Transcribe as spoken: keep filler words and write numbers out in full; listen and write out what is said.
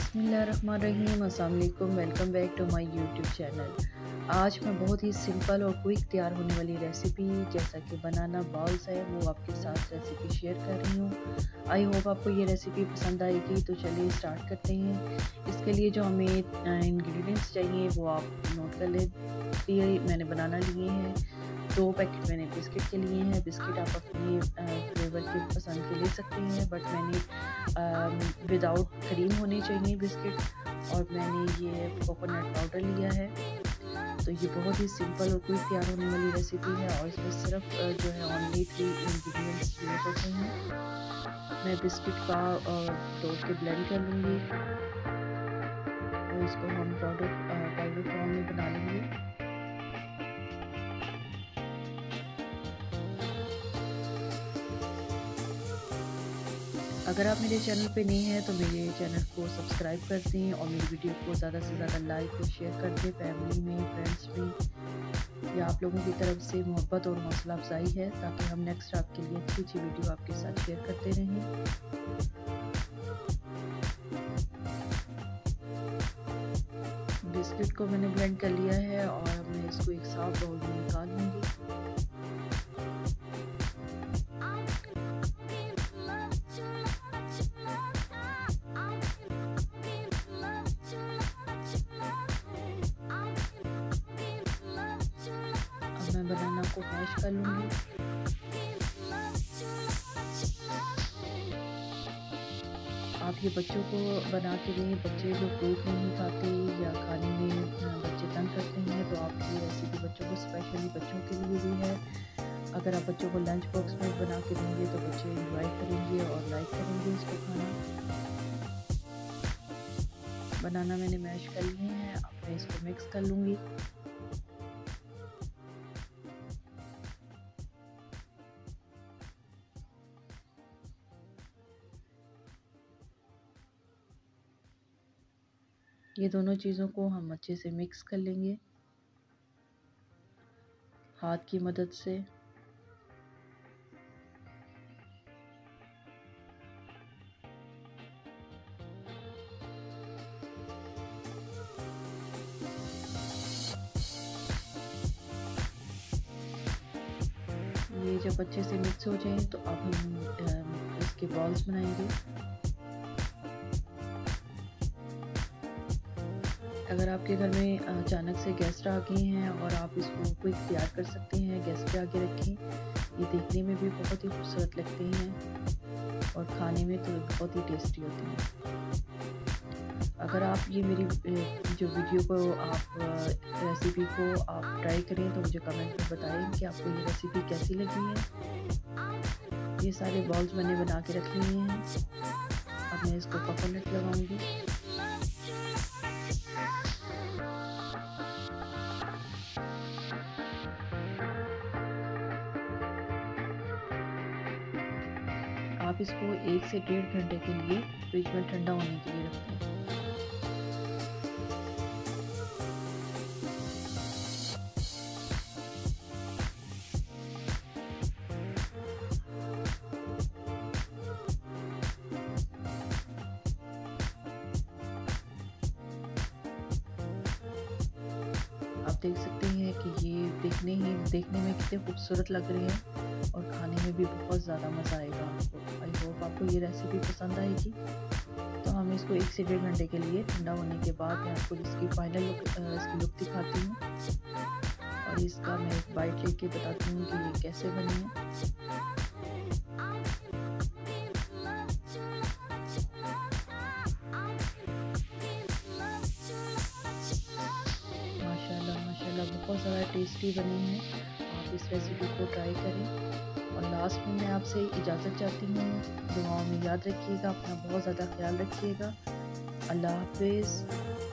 बिस्मिल्लाहिर्रहमानिर्रहीम। अस्सलाम वालेकुम। Welcome back to my YouTube channel. आज मैं बहुत ही सिंपल और क्विक तैयार होने वाली रेसिपी जैसा कि बनाना बॉल्स है वो आपके साथ रेसिपी शेयर कर रही हूँ। आई होप आपको ये रेसिपी पसंद आएगी। तो चलिए स्टार्ट करते हैं। इसके लिए जो हमें इंग्रेडिएंट्स चाहिए वो आप नोट कर लें। ये मैंने बनाना लिए हैं। दो पैकेट मैंने बिस्किट के लिए हैं। बिस्किट आप अपने फ्लेवर के पसंद के ले सकते हैं, बट मैंने विदाउट क्रीम होने चाहिए बिस्किट। और मैंने ये कोकोनट पाउडर लिया है। तो ये बहुत ही सिंपल और क्विक तैयार होने वाली रेसिपी है और इसमें सिर्फ जो है ओनली थ्री इंग्रेडिएंट्स यूज होते हैं। मैं बिस्किट का तोड़ के ब्लेंड कर लूँगी और इसको हम पाउडर पाउडर फॉर्म में बना लेंगे। अगर आप मेरे चैनल पे नए हैं तो मेरे चैनल को सब्सक्राइब कर दें और मेरी वीडियो को ज़्यादा से ज़्यादा लाइक और शेयर कर दें। फैमिली में, फ्रेंड्स में, या आप लोगों की तरफ से मोहब्बत और हौसला अफजाई है ताकि हम नेक्स्ट आपके लिए अच्छी अच्छी वीडियो आपके साथ शेयर करते रहें। बिस्किट को मैंने ब्लेंड कर लिया है और मैं इसको एक साफ बाउल में निकाल लूँगी। मैं बनाना को मैश कर लूँगी। आप ये बच्चों को बना के दें। बच्चे जो फ्रूट नहीं खाते या खाने में बच्चे तंग करते हैं तो आप ये रेसिपी बच्चों को स्पेशली बच्चों के लिए भी है। अगर आप बच्चों को लंच बॉक्स में बना के देंगे तो बच्चे एंजॉय करेंगे और लाइक करेंगे इसको खाना। बनाना मैंने मैश कर लिए हैं। अब मैं इसको मिक्स कर लूँगी। ये दोनों चीज़ों को हम अच्छे से मिक्स कर लेंगे हाथ की मदद से। ये जब अच्छे से मिक्स हो जाए तो अब हम इसके बॉल्स बनाएंगे। अगर आपके घर में अचानक से गेस्ट आ गए हैं और आप इसको क्विक तैयार कर सकते हैं, गेस्ट के आगे रखें। ये देखने में भी बहुत ही खूबसूरत लगते हैं और खाने में तो बहुत ही टेस्टी होते हैं। अगर आप ये मेरी जो वीडियो को आप रेसिपी को आप ट्राई करें तो मुझे कमेंट में बताएं कि आपको ये रेसिपी कैसी लगी है। ये सारे बॉल्स मैंने बना के रख लिए हैं। अब मैं इसको कोकोनट लगाऊंगी। आप इसको एक से डेढ़ घंटे के लिए फ्रिज में ठंडा होने के लिए रखते हैं। आप देख सकते हैं कि ये देखने ही देखने में कितने खूबसूरत लग रहे हैं और खाने में भी बहुत ज़्यादा मज़ा आएगा आपको। आई होप आपको ये रेसिपी पसंद आएगी। तो हम इसको एक से डेढ़ घंटे के लिए ठंडा होने के बाद मैं आपको इसकी फाइनल लुक इसकी लुक दिखाती हूँ और इसका मैं एक बाइट लेके बताती हूँ कि ये कैसे बनी है। बहुत ज़्यादा टेस्टी बनी है। आप इस रेसिपी को ट्राई करें और लास्ट में मैं आपसे इजाज़त चाहती हूँ। दुआओं में याद रखिएगा, अपना बहुत ज़्यादा ख्याल रखिएगा। अल्लाह हाफिज़।